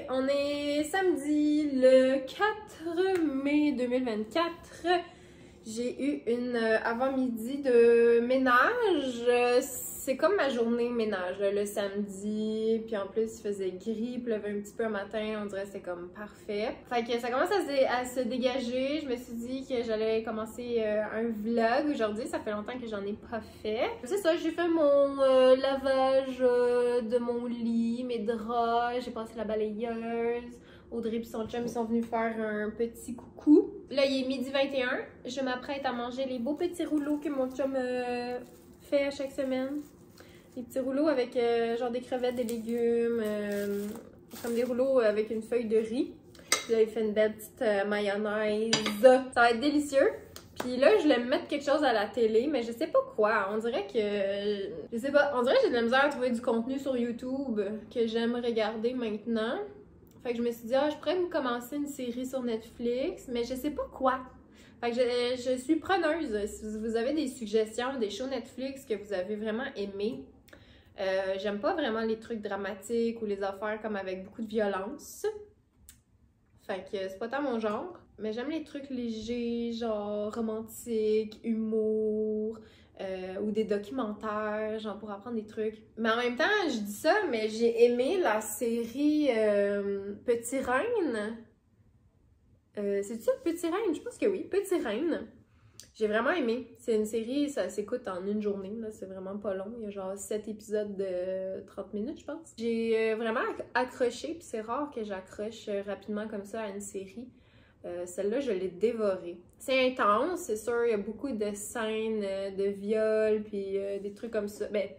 on est samedi le 4 mai 2024. J'ai eu une avant-midi de ménage. C'est comme ma journée ménage là, le samedi. Puis en plus, il faisait gris, il pleuvait un petit peu un matin. On dirait que c'était comme parfait. Fait que ça commence à se dégager. Je me suis dit que j'allais commencer un vlog aujourd'hui. Ça fait longtemps que j'en ai pas fait. C'est ça, j'ai fait mon lavage de mon lit, mes draps. J'ai passé la balayeuse. Audrey et son chum sont venus faire un petit coucou. Là, il est midi 21. Je m'apprête à manger les beaux petits rouleaux que mon chum fait à chaque semaine. Des petits rouleaux avec genre des crevettes, des légumes, comme des rouleaux avec une feuille de riz. Puis là, il fait une belle petite mayonnaise. Ça va être délicieux. Puis là, je voulais me mettre quelque chose à la télé, mais je sais pas quoi. On dirait que... Je sais pas. On dirait que j'ai de la misère à trouver du contenu sur YouTube que j'aime regarder maintenant. Fait que je me suis dit, je pourrais me commencer une série sur Netflix, mais je sais pas quoi. Fait que je suis preneuse. Si vous avez des suggestions, des shows Netflix que vous avez vraiment aimés. J'aime pas vraiment les trucs dramatiques ou les affaires comme avec beaucoup de violence. Fait que c'est pas tant mon genre. Mais j'aime les trucs légers, genre romantiques, humour... ou des documentaires, genre pour apprendre des trucs. Mais en même temps, je dis ça, mais j'ai aimé la série Petit Reine. C'est-tu Petit Reine? Je pense que oui, Petit Reine. J'ai vraiment aimé. C'est une série, ça s'écoute en une journée, là, c'est vraiment pas long. Il y a genre 7 épisodes de 30 minutes, je pense. J'ai vraiment accroché, puis c'est rare que j'accroche rapidement comme ça à une série. Celle-là, je l'ai dévorée. C'est intense, c'est sûr, il y a beaucoup de scènes de viol, puis des trucs comme ça. Ben,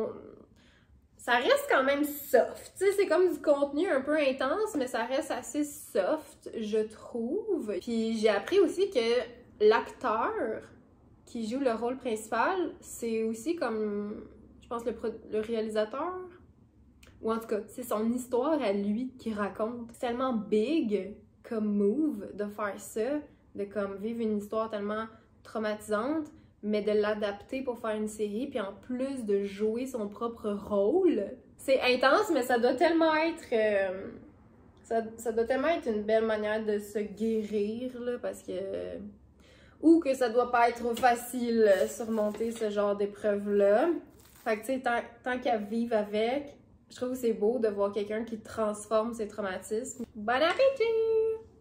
ça reste quand même soft. Tu sais, c'est comme du contenu un peu intense, mais ça reste assez soft, je trouve. Puis j'ai appris aussi que l'acteur qui joue le rôle principal, c'est aussi comme, je pense, le réalisateur. Ou en tout cas, c'est son histoire à lui qui raconte. C'est tellement big comme move de faire ça, de comme vivre une histoire tellement traumatisante, mais de l'adapter pour faire une série, puis en plus de jouer son propre rôle. C'est intense, mais ça doit tellement être... ça doit tellement être une belle manière de se guérir, là, parce que... Ou que ça doit pas être facile surmonter ce genre d'épreuve-là. Fait que, tu sais, tant qu'à vivre avec, je trouve que c'est beau de voir quelqu'un qui transforme ses traumatismes. Bon appétit!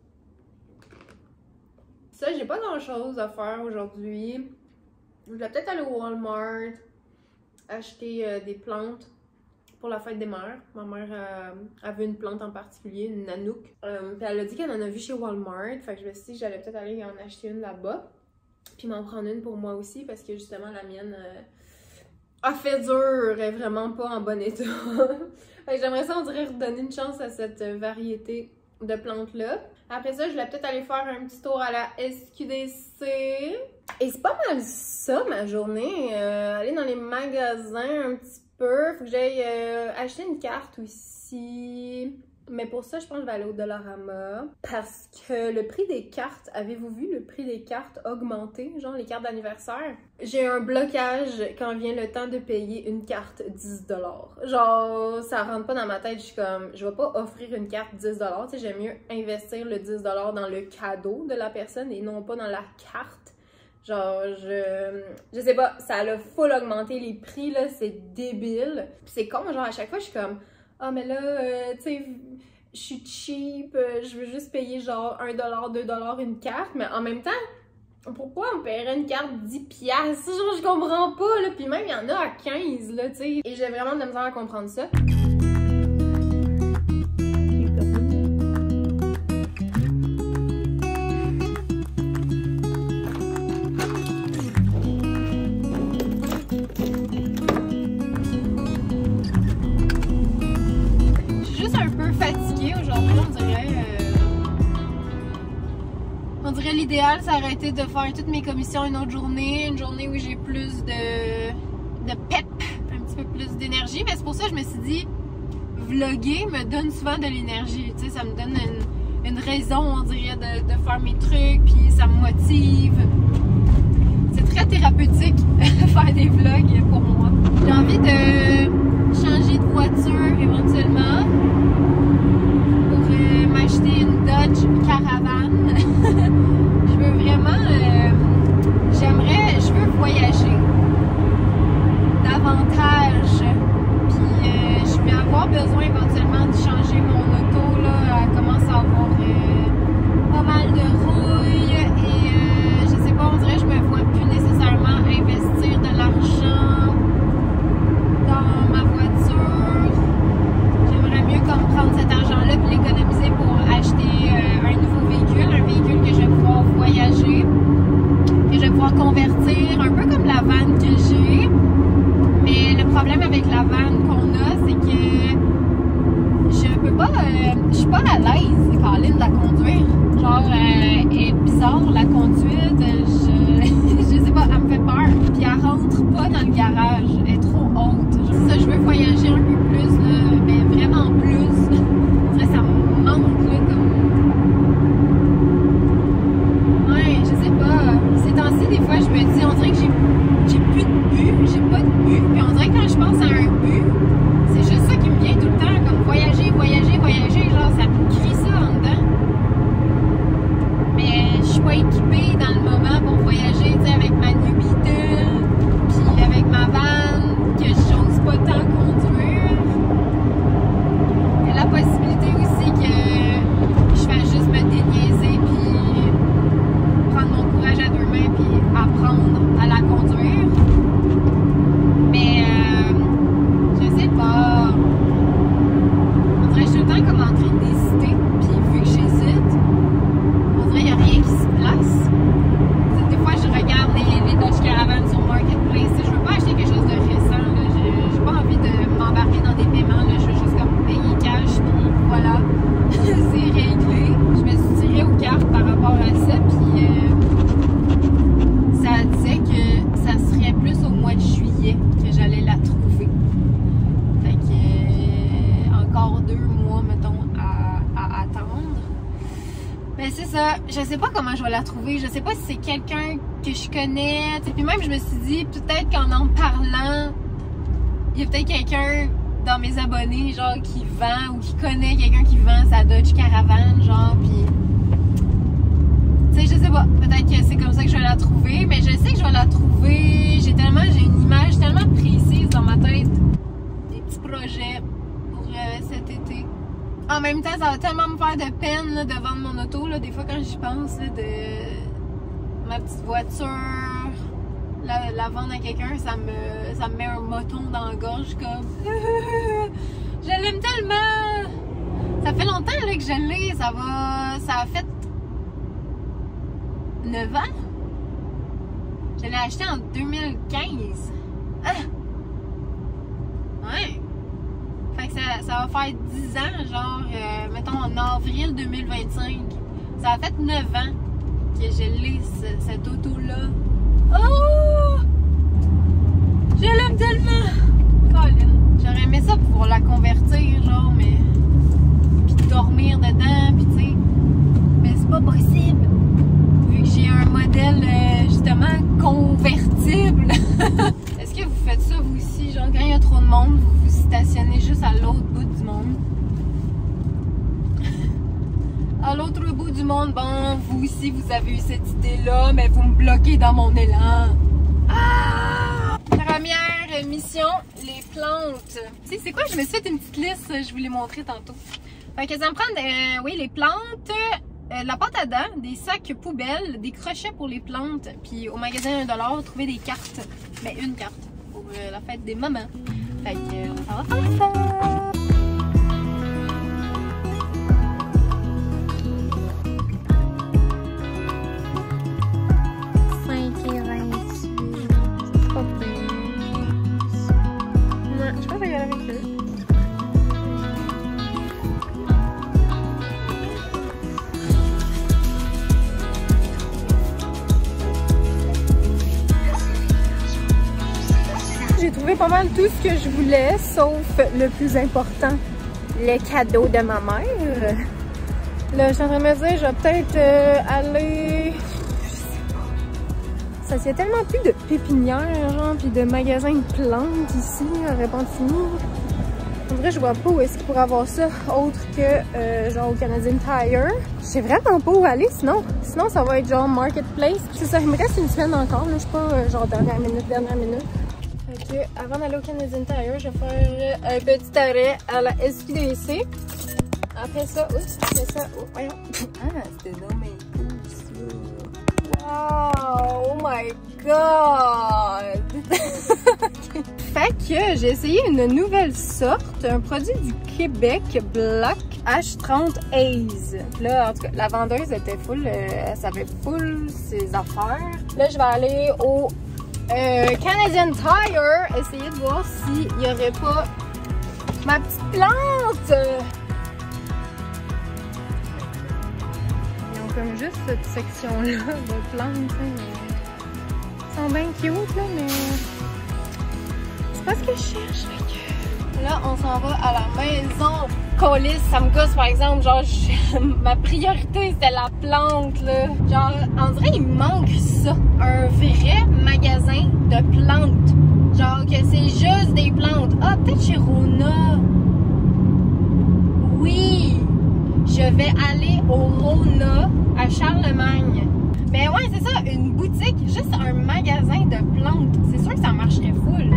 Ça, j'ai pas grand chose à faire aujourd'hui. Je vais peut-être aller au Walmart acheter des plantes pour la fête des mères. Ma mère avait une plante en particulier, une nanook. Puis elle a dit qu'elle en a vu chez Walmart. Fait que je me suis dit que j'allais peut-être aller en acheter une là-bas. Puis m'en prendre une pour moi aussi parce que justement la mienne a fait dur. Elle est vraiment pas en bon état. Fait que j'aimerais ça, on dirait, redonner une chance à cette variété de plantes-là. Après ça, je vais peut-être aller faire un petit tour à la SQDC. Et c'est pas mal ça, ma journée. Aller dans les magasins un petit peu. Faut que j'aille acheter une carte aussi. Mais pour ça, je pense que je vais aller au Dollarama. Parce que le prix des cartes, avez-vous vu le prix des cartes augmenter? Genre les cartes d'anniversaire. J'ai un blocage quand vient le temps de payer une carte 10$. Genre, ça rentre pas dans ma tête. Je suis comme, je vais pas offrir une carte 10$. Tu sais, j'aime mieux investir le 10$ dans le cadeau de la personne et non pas dans la carte. Genre, je sais pas, ça a full augmenté les prix, là, c'est débile. Puis c'est con, genre, à chaque fois, je suis comme, ah, mais là, tu sais, je suis cheap, je veux juste payer genre 1$, 2$ une carte, mais en même temps, pourquoi on paierait une carte 10$? Genre, je comprends pas, là, puis même, il y en a à 15$, là, tu sais. Et j'ai vraiment de la misère à comprendre ça. L'idéal, ça aurait été de faire toutes mes commissions une autre journée, une journée où j'ai plus de pep, un petit peu plus d'énergie. Mais c'est pour ça que je me suis dit, vlogger me donne souvent de l'énergie. Tu sais, ça me donne une raison, on dirait, de faire mes trucs, puis ça me motive. C'est très thérapeutique faire des vlogs pour moi. J'ai envie de changer de voiture éventuellement. suis pas à l'aise, Colin, de la conduire. Genre, elle est bizarre, la conduite. Je sais pas, elle me fait peur. Puis elle rentre pas dans le garage. Elle est trop haute. Genre, ça, je veux voyager un peu plus, là, mais vraiment plus. Ça me manque, là, comme. Ouais, je sais pas. Ces temps-ci, des fois, je me dis, on dirait que j'ai plus de but. J'ai pas de but. Puis on dirait que quand je pense à un but, c'est juste ça qui me vient tout le temps. Comme voyager, voyager, voyager. Genre, ça me crie ça en dedans. Mais je suis pas équipée dans le moment pour voyager, tu sais, avec ma New Beetle, puis avec ma van, que j'ose pas tant conduire. Il y a la possibilité aussi que je fasse juste me déniaiser, puis prendre mon courage à deux mains, puis apprendre à la conduire. Mais, je sais pas. On dirait que je suis tout le temps comme en train d'hésiter, puis vu que j'hésite, il n'y a rien qui se place. T'sais, des fois, je regarde les Dodge Caravan sur Marketplace. Je veux pas acheter quelque chose de récent. J'ai pas envie de m'embarquer dans des paiements. Là. Je veux juste comme payer cash. Puis voilà, c'est réglé. Je me suis tirée aux cartes par rapport à ça. Puis ça disait que ça serait plus au mois de juillet que j'allais la trouver. Fait que encore 2 mois, mettons, à attendre. Ben c'est ça, je sais pas comment je vais la trouver, je sais pas si c'est quelqu'un que je connais, et puis même je me suis dit peut-être qu'en parlant, il y a peut-être quelqu'un dans mes abonnés genre qui vend ou qui connaît quelqu'un qui vend sa Dodge Caravan genre, puis tu sais je sais pas, peut-être que c'est comme ça que je vais la trouver, mais je sais que je vais la trouver, j'ai une image tellement précise dans ma tête, des petits projets pour cet été. En même temps, ça va tellement me faire de peine là, de vendre mon auto. Là, des fois, quand j'y pense, là, de ma petite voiture, la vendre à quelqu'un, ça me met un moton dans la gorge comme je l'aime tellement! Ça fait longtemps là, que je l'ai. Ça a fait 9 ans. Je l'ai acheté en 2015. Ah! Ouais! Fait que ça va faire 10 ans, genre, mettons en avril 2025. Ça a fait 9 ans que je l'ai, cette auto-là. Oh! Je l'aime tellement! Colin, j'aurais aimé ça pour la convertir, genre, mais. Puis dormir dedans, puis tu sais. Mais c'est pas possible! Vu que j'ai un modèle, justement, convertible. Est-ce que vous faites ça, vous aussi? Genre, quand il y a trop de monde, vous vous stationnez juste à l'autre bout du monde. À l'autre bout du monde, bon, vous aussi, vous avez eu cette idée-là, mais vous me bloquez dans mon élan. Ah! Première mission, les plantes. Tu sais, c'est quoi? Je me suis fait une petite liste, je vous l'ai montré tantôt. Fait que ça me prend, oui, les plantes, la pâte à dents, des sacs poubelles, des crochets pour les plantes, puis au magasin 1$, trouver des cartes. Mais une carte pour la fête des mamans. Fait que on va faire ça. Je pense que je vais y aller avec eux. J'ai trouvé pas mal tout ce que je voulais, sauf le plus important, les cadeaux de ma mère. Là, je suis en train de me dire, je vais peut-être aller... Je sais pas. Ça, il y a tellement plus de pépinières, genre, puis de magasins de plantes ici, à Repentigny. En vrai, je vois pas où est-ce qu'il pourrait avoir ça, autre que, genre, au Canadian Tire. Je sais vraiment pas où aller, sinon ça va être genre Marketplace. C'est ça, il me reste une semaine encore, là, je suis pas, genre, dernière minute. Fait que, avant d'aller au Canadian Tire, je vais faire un petit arrêt à la SQDC. Après ça, voyons. Ah, c'était dans mes pouces. Wow, oh my god! Fait que j'ai essayé une nouvelle sorte, un produit du Québec, Black H30 Haze. Là, en tout cas, la vendeuse était full, elle savait full ses affaires. Là, je vais aller au Canadian Tire, essayer de voir s'il n'y aurait pas ma petite plante. juste cette section-là de plantes. Ils sont bien cute, là, mais c'est pas ce que je cherche. Là, on s'en va à la maison. Colis, ça me gosse, par exemple. Genre, ma priorité, c'était la plante, là. Genre, on dirait qu'il manque ça. Un vrai magasin de plantes. Genre, que c'est juste des plantes. Ah, peut-être chez Rona. Oui! Je vais aller au Rona à Charlemagne. Mais ouais, c'est ça, une boutique, juste un magasin de plantes. C'est sûr que ça marcherait full.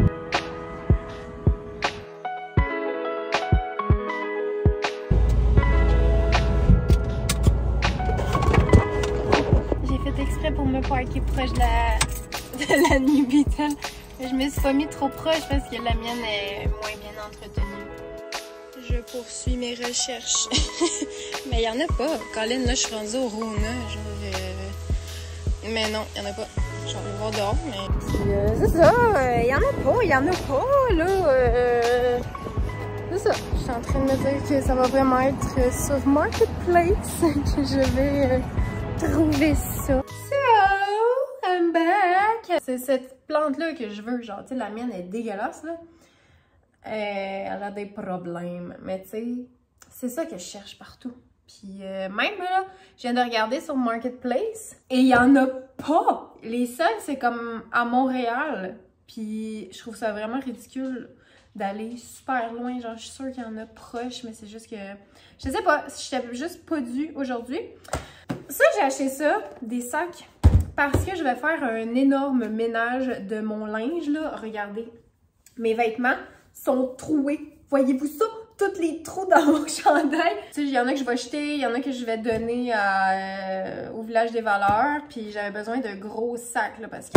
J'ai fait exprès pour me parker proche de la New Beetle. Mais je me suis pas mis trop proche parce que la mienne est moins bien entretenue. Je poursuis mes recherches. Mais il y en a pas. Colin, là, je suis rendue au Rona. Genre, mais non, il y en a pas. Je vais aller voir dehors, mais... c'est ça, il y en a pas, là. C'est ça. Je suis en train de me dire que ça va vraiment être sur Marketplace que je vais trouver ça. So, I'm back! C'est cette plante-là que je veux. Genre, tu sais, la mienne est dégueulasse, là. Elle a des problèmes. Mais tu sais, c'est ça que je cherche partout. Puis même là, je viens de regarder sur Marketplace et il y en a pas. Les seuls, c'est comme à Montréal. Puis je trouve ça vraiment ridicule d'aller super loin. Genre, je suis sûre qu'il y en a proche, mais c'est juste que... Je sais pas, j'étais juste pas due aujourd'hui. Ça, j'ai acheté ça, des sacs, parce que je vais faire un énorme ménage de mon linge, là. Regardez, mes vêtements sont troués. Voyez-vous ça? Tous les trous dans mon chandail. Tu sais, il y en a que je vais jeter, il y en a que je vais donner au Village des Valeurs. Puis j'avais besoin de gros sacs, là, parce que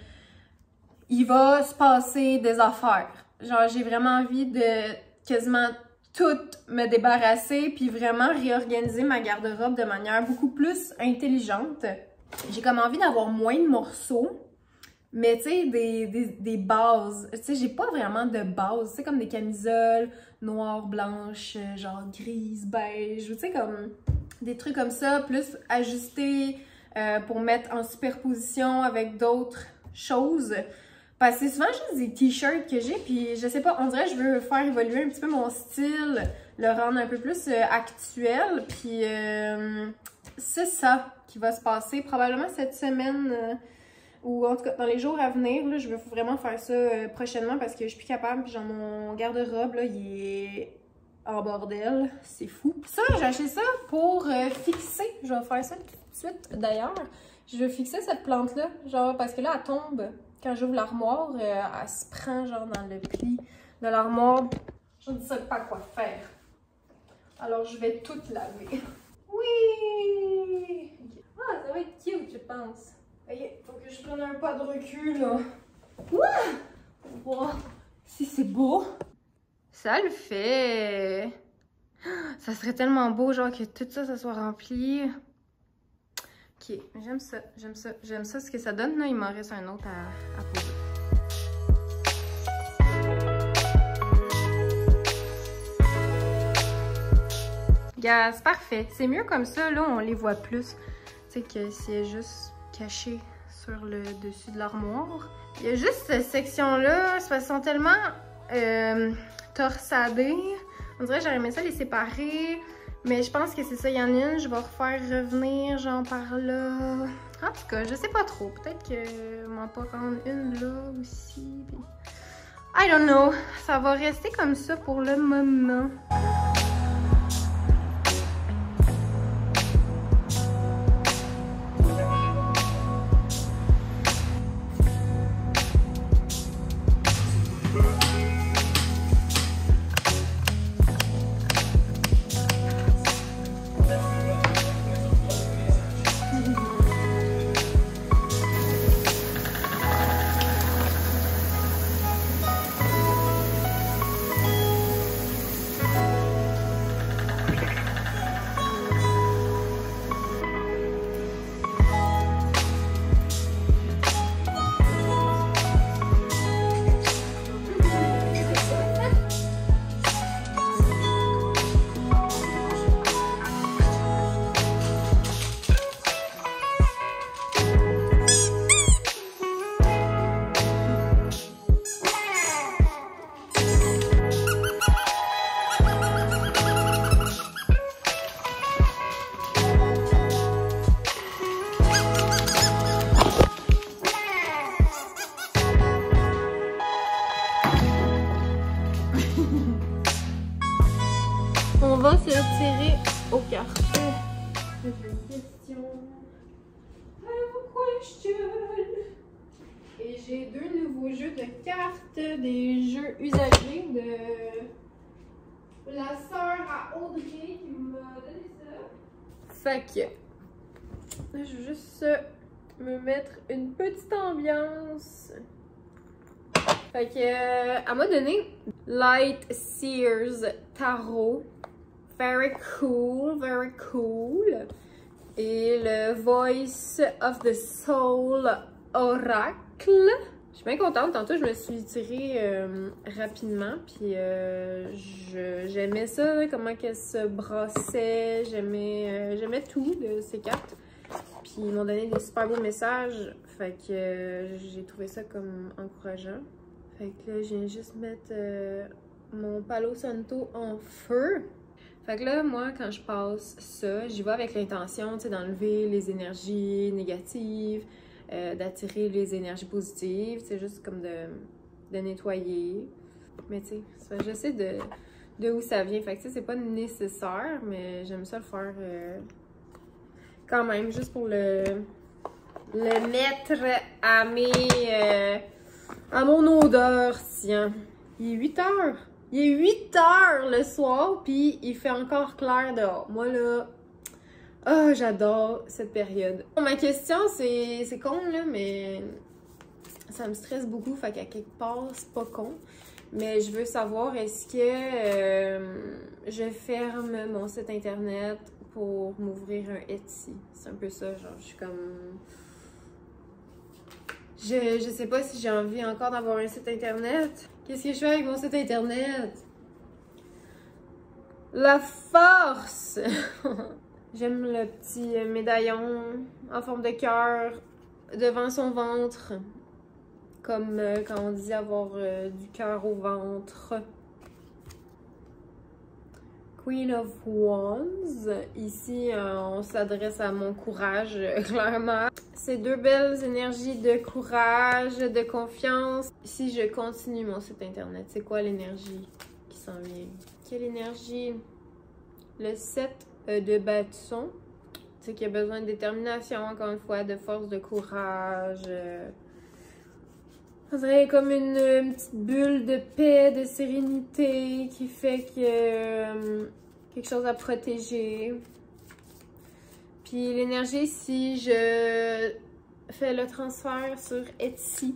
il va se passer des affaires. Genre, j'ai vraiment envie de quasiment tout me débarrasser, puis vraiment réorganiser ma garde-robe de manière beaucoup plus intelligente. J'ai comme envie d'avoir moins de morceaux. Mais tu sais, des bases. Tu sais, j'ai pas vraiment de base. C'est comme des camisoles noires, blanches, genre grises, beige. Tu sais, comme des trucs comme ça, plus ajustés pour mettre en superposition avec d'autres choses. Parce que c'est souvent juste des t-shirts que j'ai, puis je sais pas, on dirait que je veux faire évoluer un petit peu mon style, le rendre un peu plus actuel. Puis c'est ça qui va se passer probablement cette semaine. Ou en tout cas, dans les jours à venir, là, je veux vraiment faire ça prochainement parce que je suis plus capable. Puis genre, mon garde-robe, là, il est en bordel. C'est fou. Ça, j'ai acheté ça pour fixer. Je vais faire ça tout de suite, d'ailleurs. Je veux fixer cette plante-là, genre, parce que là, elle tombe. Quand j'ouvre l'armoire, elle se prend, genre, dans le pli de l'armoire. Je ne sais pas quoi faire. Alors, je vais tout laver. Oui! Ah, ça va être cute, je pense. Ok, faut que je prenne un pas de recul, là. Wow. Si c'est beau. Ça le fait. Ça serait tellement beau, genre, que tout ça, ça soit rempli. Ok, j'aime ça, j'aime ça, j'aime ça. Ce que ça donne, là, il m'en reste un autre à poser. Yeah, c'est parfait. C'est mieux comme ça, là, on les voit plus. Tu sais, que c'est juste caché sur le dessus de l'armoire. Il y a juste cette section-là, elles sont tellement torsadées. On dirait que j'aurais aimé ça les séparer. Mais je pense que c'est ça, il y en a une, je vais refaire revenir genre par là. En tout cas, je sais pas trop. Peut-être que m'en pas prendre une là aussi. I don't know. Ça va rester comme ça pour le moment. On va se tirer aux cartes. Question. Question. Et j'ai 2 nouveaux jeux de cartes, des jeux usagés de la sœur à Audrey qui m'a donné ça. Fait que je vais juste me mettre une petite ambiance. Fait que elle m'a donné Light Seers Tarot. Very cool, very cool. Et le Voice of the Soul Oracle. Je suis bien contente. Tantôt, je me suis tirée rapidement. Puis j'aimais ça, comment qu'elle se brassait. J'aimais tout de ces cartes. Puis ils m'ont donné des super beaux messages. Fait que j'ai trouvé ça comme encourageant. Fait que là, je viens juste mettre mon Palo Santo en feu. Fait que là, moi, quand je passe ça, j'y vais avec l'intention, tu sais, d'enlever les énergies négatives, d'attirer les énergies positives, c'est juste comme de nettoyer. Mais tu sais, je sais de où ça vient. Fait que tu sais, c'est pas nécessaire, mais j'aime ça le faire quand même, juste pour le mettre à à mon odeur, tiens. Il est 8 heures. Il est 8 heures le soir, puis il fait encore clair dehors. Moi, là, oh, j'adore cette période. Bon, ma question, c'est con, là, mais ça me stresse beaucoup, fait qu'à quelque part, c'est pas con. Mais je veux savoir, est-ce que je ferme mon site internet pour m'ouvrir un Etsy? C'est un peu ça, genre, je suis comme... Je sais pas si j'ai envie encore d'avoir un site internet. Qu'est-ce que je fais avec mon site internet? La force! J'aime le petit médaillon en forme de cœur devant son ventre. Comme quand on dit avoir du cœur au ventre. Queen of Wands. Ici, on s'adresse à mon courage, clairement. C'est 2 belles énergies de courage, de confiance. Si je continue mon site internet, c'est quoi l'énergie qui s'en vient? Quelle énergie? Le 7 de bâton. C'est qu'il y a besoin de détermination, encore une fois, de force, de courage. On dirait comme une petite bulle de paix, de sérénité qui fait que quelque chose à protéger. Puis l'énergie, si je fais le transfert sur Etsy,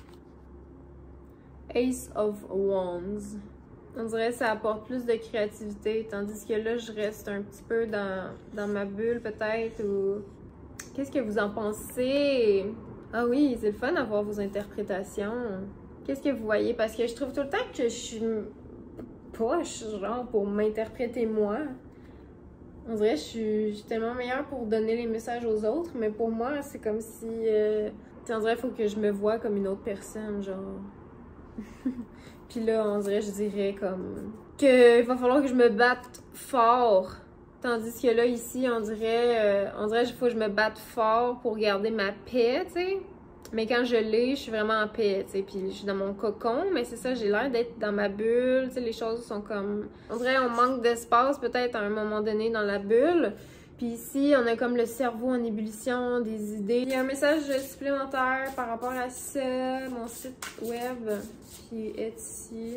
Ace of Wands, on dirait que ça apporte plus de créativité, tandis que là, je reste un petit peu dans ma bulle peut-être. Ou qu'est-ce que vous en pensez? Ah oui, c'est le fun d'avoir vos interprétations. Qu'est-ce que vous voyez? Parce que je trouve tout le temps que je suis poche, genre, pour m'interpréter moi. On dirait que je suis tellement meilleure pour donner les messages aux autres, mais pour moi, c'est comme si... on dirait qu'il faut que je me voie comme une autre personne, genre. Puis là, on dirait, je dirais comme... qu'il va falloir que je me batte fort. Tandis que là, ici, on dirait qu'il faut que je me batte fort pour garder ma paix, tu sais. Mais quand je l'ai, je suis vraiment en paix, tu sais. Puis je suis dans mon cocon, mais c'est ça, j'ai l'air d'être dans ma bulle, tu sais. Les choses sont comme... On dirait qu'on manque d'espace peut-être à un moment donné dans la bulle. Puis ici, on a comme le cerveau en ébullition, des idées. Il y a un message supplémentaire par rapport à ça, mon site web qui est ici.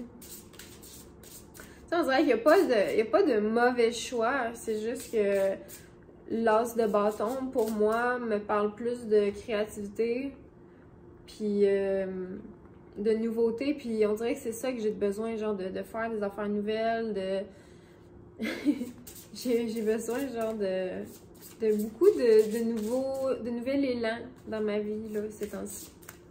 On dirait qu'il n'y a pas de mauvais choix, c'est juste que l'as de bâton, pour moi, me parle plus de créativité, puis de nouveauté, puis on dirait que c'est ça que j'ai besoin, genre, de faire des affaires nouvelles, j'ai besoin, genre, de beaucoup de nouvel élan dans ma vie, là, ces temps-ci.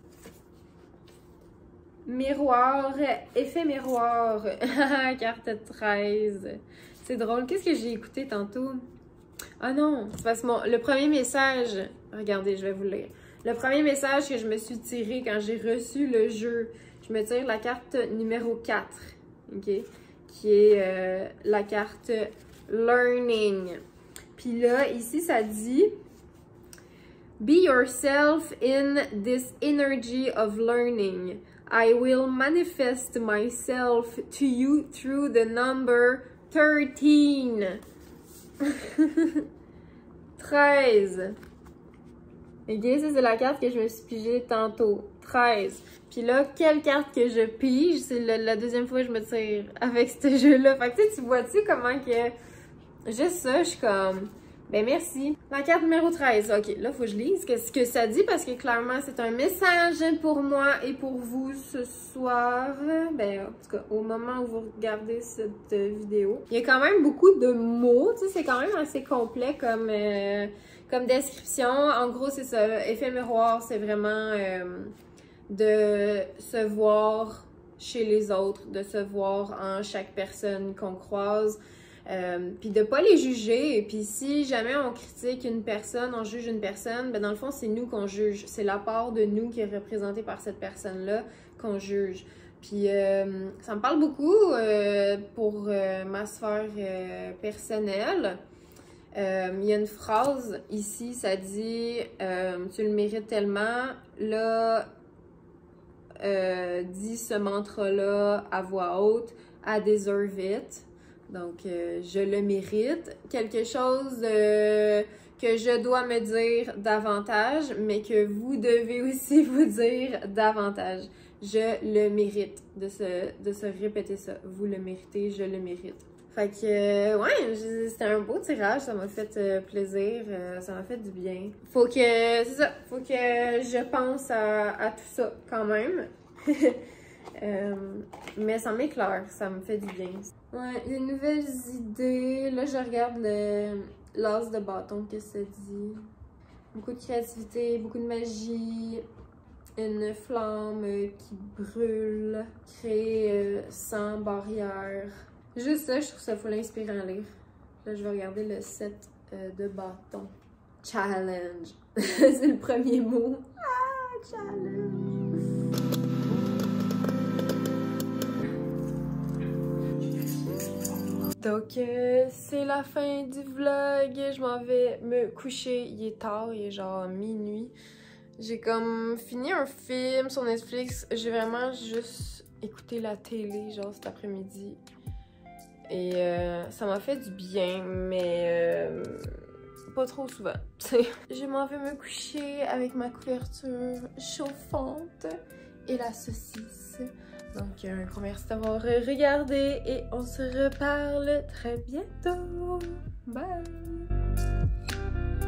Miroir, effet miroir, carte 13. C'est drôle. Qu'est-ce que j'ai écouté tantôt? Ah non, c'est parce que le premier message, regardez, je vais vous le lire. Le premier message que je me suis tiré quand j'ai reçu le jeu, je me tire la carte numéro 4, ok? Qui est la carte Learning. Puis là, ici, ça dit... Be yourself in this energy of learning. I will manifest myself to you through the number 13. 13. Ok, ça c'est la carte que je me suis pigée tantôt. 13. Puis là, quelle carte que je pige, c'est la deuxième fois que je me tire avec ce jeu-là. Fait que tu vois-tu comment que... Juste ça, je suis comme... Ben merci. La carte numéro 13. Ok, là, faut que je lise ce que ça dit parce que clairement, c'est un message pour moi et pour vous ce soir. Ben, en tout cas, au moment où vous regardez cette vidéo. Il y a quand même beaucoup de mots, tu sais, c'est quand même assez complet comme description. En gros, c'est ça. Effet miroir, c'est vraiment de se voir chez les autres, de se voir en chaque personne qu'on croise. Puis de pas les juger, et puis si jamais on critique une personne, on juge une personne, ben dans le fond c'est nous qu'on juge, c'est la part de nous qui est représentée par cette personne-là qu'on juge. Puis ça me parle beaucoup pour ma sphère personnelle. Il y a une phrase ici, ça dit tu le mérites tellement, là dis ce mantra-là à voix haute, I deserve it. Donc, je le mérite. Quelque chose que je dois me dire davantage, mais que vous devez aussi vous dire davantage. Je le mérite. De se répéter ça. Vous le méritez, je le mérite. Fait que, ouais, c'était un beau tirage. Ça m'a fait plaisir. Ça m'a fait du bien. Faut que, c'est ça. Faut que je pense à tout ça quand même. Mais ça m'éclaire, ça me fait du bien. Ouais, des nouvelles idées. Là, je regarde l'as de bâton que ça dit. Beaucoup de créativité, beaucoup de magie. Une flamme qui brûle. Créer sans barrière. Juste ça, je trouve ça full inspirant à lire. Là, je vais regarder le set de bâton. Challenge. C'est le premier mot. Ah, challenge. Donc, c'est la fin du vlog. Je m'en vais me coucher. Il est tard, il est genre minuit. J'ai comme fini un film sur Netflix. J'ai vraiment juste écouté la télé, genre cet après-midi. Et ça m'a fait du bien, mais pas trop souvent. Je m'en vais me coucher avec ma couverture chauffante et la saucisse. Donc, un gros merci d'avoir regardé et on se reparle très bientôt. Bye!